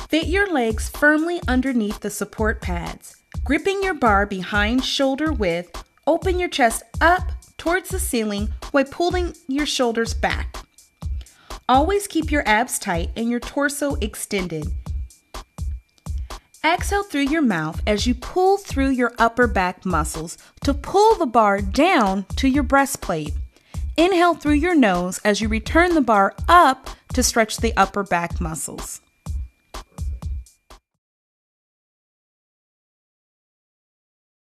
Fit your legs firmly underneath the support pads. Gripping your bar behind shoulder width, open your chest up towards the ceiling while pulling your shoulders back. Always keep your abs tight and your torso extended. Exhale through your mouth as you pull through your upper back muscles to pull the bar down to your breastplate. Inhale through your nose as you return the bar up to stretch the upper back muscles.